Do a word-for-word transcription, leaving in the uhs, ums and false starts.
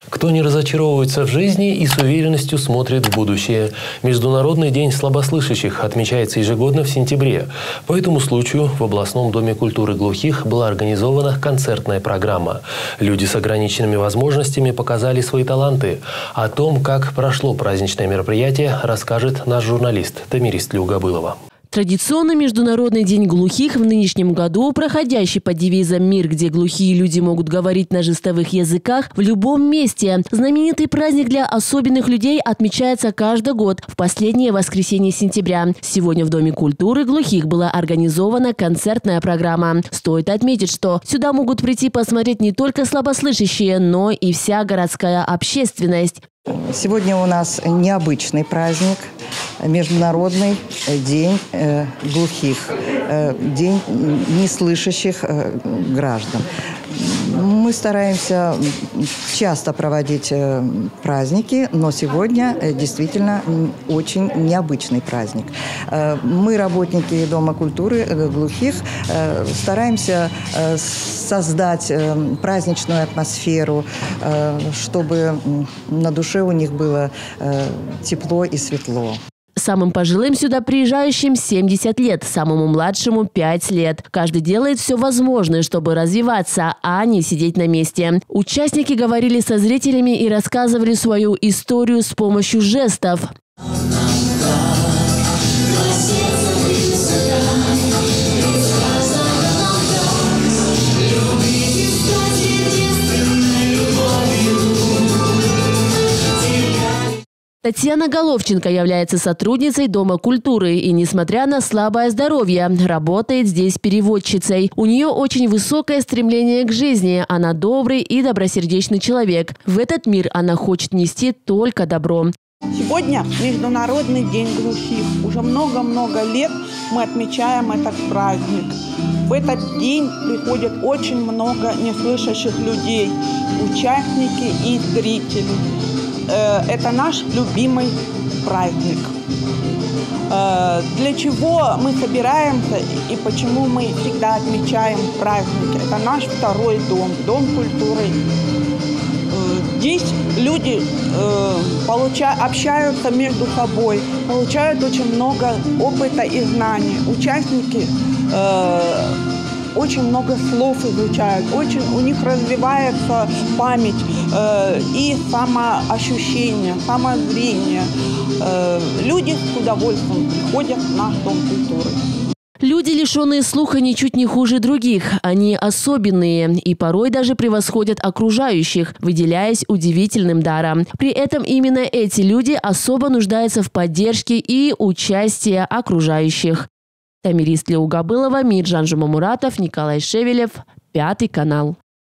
Кто не разочаровывается в жизни и с уверенностью смотрит в будущее. Международный день слабослышащих отмечается ежегодно в сентябре. По этому случаю в областном доме культуры глухих была организована концертная программа. Люди с ограниченными возможностями показали свои таланты. О том, как прошло праздничное мероприятие, расскажет наш журналист Тамирис Тлеугобылова. Традиционный Международный день глухих в нынешнем году, проходящий под девизом «Мир, где глухие люди могут говорить на жестовых языках в любом месте». Знаменитый праздник для особенных людей отмечается каждый год в последнее воскресенье сентября. Сегодня в Доме культуры глухих была организована концертная программа. Стоит отметить, что сюда могут прийти посмотреть не только слабослышащие, но и вся городская общественность. Сегодня у нас необычный праздник, Международный день э, глухих, э, день неслышащих э, граждан. Мы стараемся часто проводить э, праздники, но сегодня э, действительно очень необычный праздник. Э, мы, работники Дома культуры э, глухих, э, стараемся э, создать э, праздничную атмосферу, э, чтобы на душе у них было э, тепло и светло. Самым пожилым сюда приезжающим семьдесят лет, самому младшему пять лет. Каждый делает все возможное, чтобы развиваться, а не сидеть на месте. Участники говорили со зрителями и рассказывали свою историю с помощью жестов. Татьяна Головченко является сотрудницей Дома культуры и, несмотря на слабое здоровье, работает здесь переводчицей. У нее очень высокое стремление к жизни. Она добрый и добросердечный человек. В этот мир она хочет нести только добро. Сегодня Международный день глухих. Уже много-много лет мы отмечаем этот праздник. В этот день приходит очень много неслышащих людей, участники и зрители. Это наш любимый праздник. Для чего мы собираемся и почему мы всегда отмечаем праздники? Это наш второй дом, Дом культуры. Здесь люди получают, общаются между собой, получают очень много опыта и знаний. Участники очень много слов изучают, очень у них развивается память э, и самоощущение, самозрение. Э, люди с удовольствием приходят в наш Дом культуры. Люди, лишенные слуха, ничуть не хуже других. Они особенные и порой даже превосходят окружающих, выделяясь удивительным даром. При этом именно эти люди особо нуждаются в поддержке и участии окружающих. Тамирис Тлеугобылова, Миржан Жумамуратов, Николай Шевелев, Пятый канал.